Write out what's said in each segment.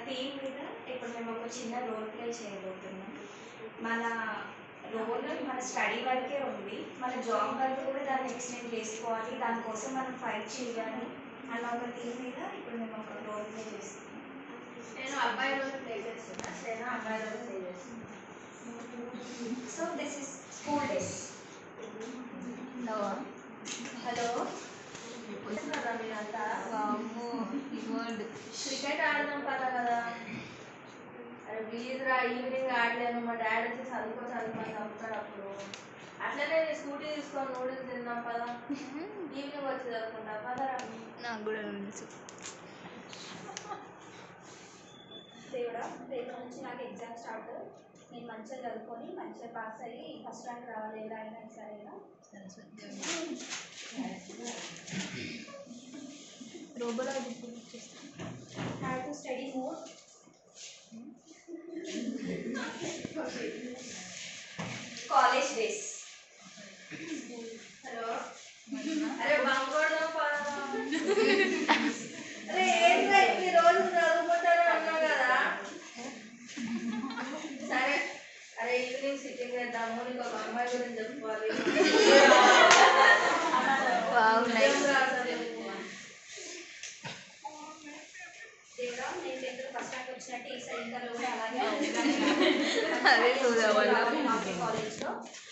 Team మీద ఇప్పుడు మేము ఒక చిన్న రోల్ ప్లే చేయబోతున్నాం. మన రోల్ మన స్టడీ వరకే ఉంది. మన జాబ్ వరకు కూడా దాన్ని ఎక్స్టెండ్ చేసుకోవాలి. దానికోసం మనం ఫైట్ చేయాలి అన్న ఒక టీం మీద ఇప్పుడు మేము ఒక రోల్ ప్లే చేస్తున్నాం. నేను అబ్బాయి రోల్ ప్లే చేస్తున్నా, నేను అబ్బాయి రోల్ ప్లే చేస్తున్నా. So this is school days. Hello మీరంతా క్రికెట్ ఆడదాం కదా. అరే ప్లీజ్ రా, ఈవినింగ్ ఆడలేను, మా డాడీ వచ్చి చదువుకొని చదువుతాడు. అప్పుడు అట్లనే స్కూటీ తీసుకొని నూడిల్స్ తిందాం పదా, ఈవినింగ్ వచ్చి చదువుకుంటా పదరా. నాకు కూడా నూడిల్స్. దేవుడా, రేపు నుంచి నాకు ఎగ్జామ్ స్టార్ట్. నేను మంచిగా చదువుకొని మంచిగా పాస్ అయ్యి ఫస్ట్ ర్యాంక్ రావాలి. ఎలా అయినా సరేనా? రోబోలో have to study more. College days. Hello, అరే బంకోడదాం పదా. అరే ఏంట్రా ఇన్ని రోజులు చదువుకుంటారు అన్నా కదా. సరే, అరే ఈవినింగ్ సిట్టింగ్ చేద్దాము, నీకు ఒక అమ్మాయి గురించి చెప్పుకోవాలి. దేవుడా, నేను 10th ఫస్ట్ ర్యాంక్ వచ్చినట్టు ఈసారి ఇంటర్లో కూడా అలాగే అదే కాలేజ్లో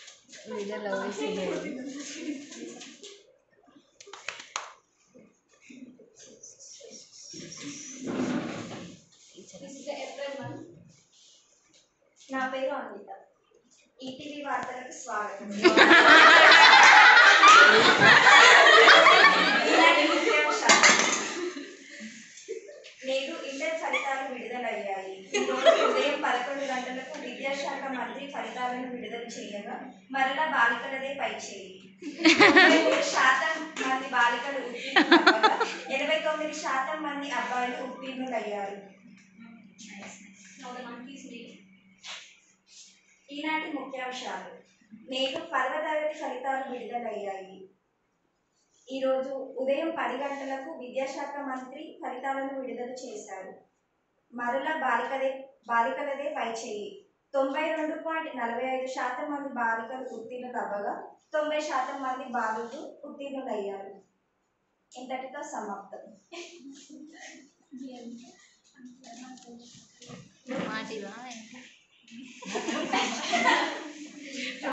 ఏప్రిల్ మంత్. నా పేరు అన్విత. ఈటీవీ వార్తలకు స్వాగతం. నేడు ఇంటర్ ఫలితాలు విడుదలయ్యాయి. ఈరోజు ఉదయం 11 గంటలకు విద్యాశాఖ మంత్రి ఫలితాలను విడుదల చేయగా మరలా బాలికలదే పైచేయి. 93% మంది బాలికలు ఉత్తీర్ణులవ్వగా 89% మంది అబ్బాయిలు ఉత్తీర్ణులయ్యారు. ఈనాటి ముఖ్యాంశాలు. నేడు 10వ తరగతి ఫలితాలు విడుదలయ్యాయి. ఈరోజు ఉదయం 10 గంటలకు విద్యాశాఖ మంత్రి ఫలితాలను విడుదల చేశారు. మరలా బాలికలదే పైచేయి. 92.45% మంది బాలికలు ఉత్తీర్ణులవ్వగా 90% మంది బాలురు ఉత్తీర్ణులయ్యారు. ఇంతటితో సమాప్తం. మాటివా